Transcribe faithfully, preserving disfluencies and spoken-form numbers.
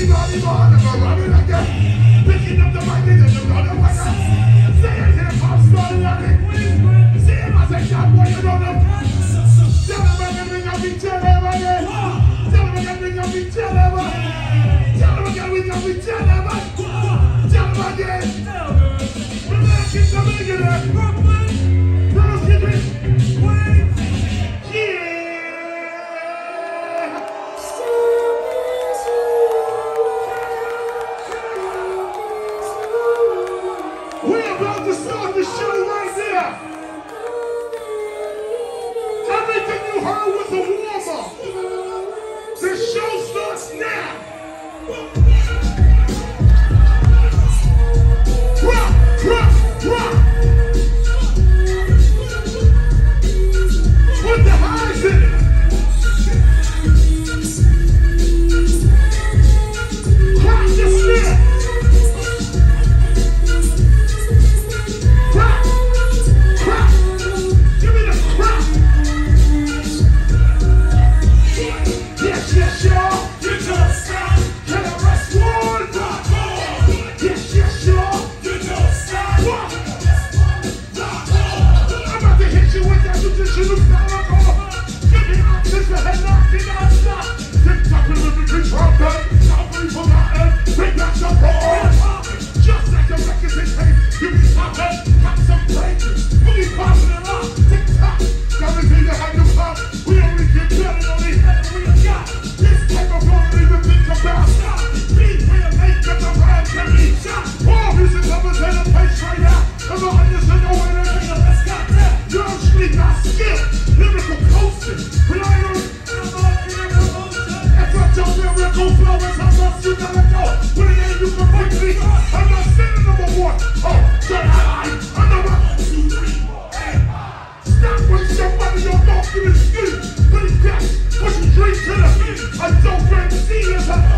Anybody born, I'm running again. Picking up the mic and you're gonna win us. Say it here, pop star loving. See him as a shot boy, you don't know. Tell him I can bring up each other again. Tell him I can bring up each other. Tell him I can bring up each other. Tell him again. Relax, it's a millionaire. Girls, get it. Yeah. We're about to start the show right there. Everything you heard was a warm-up. The show starts now. Rock, rock, rock. Put the highs in it. Crack the snare. Crack, crack. Give me the crack. Yes, yes, y'all. You just stop. K R S One. Yes, yes, y'all. You just stop. I'm about to hit you with that traditional style. Give me options for head knocking non-stop. Tick-tock and living control, baby. I'll be forgotten. Bring back the ball. Just like the records they take. Give me some head, pop some places. Boogie popping it up. Tick-tock. Everything that had to pop. We only get better, only head we got. This type of flow, don't even think about. Stop. Beat where you make up the rhyme, can be shot. All music lovers in a place right now. I'm not understand no way to make a let's got that. Young street got skill. Lyrical coasting. Rely on it. If I tell lyrical flowers, how much you gotta go? When it ain't you can pick me. I'm not standing number one. Oh, say hi. I'm the one, two, three, four, eight. Stop with somebody you're not gonna see. Put it back. Push it straight to the beat. I don't fancy it.